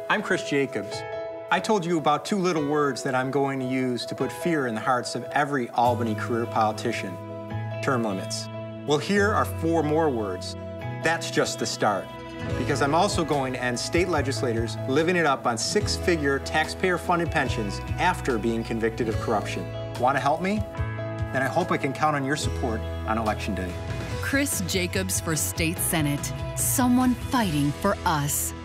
I'm Chris Jacobs. I told you about two little words that I'm going to use to put fear in the hearts of every Albany career politician: term limits. Well, here are four more words. That's just the start, because I'm also going to end state legislators living it up on six-figure taxpayer-funded pensions after being convicted of corruption. Want to help me? Then I hope I can count on your support on Election Day. Chris Jacobs for State Senate. Someone fighting for us.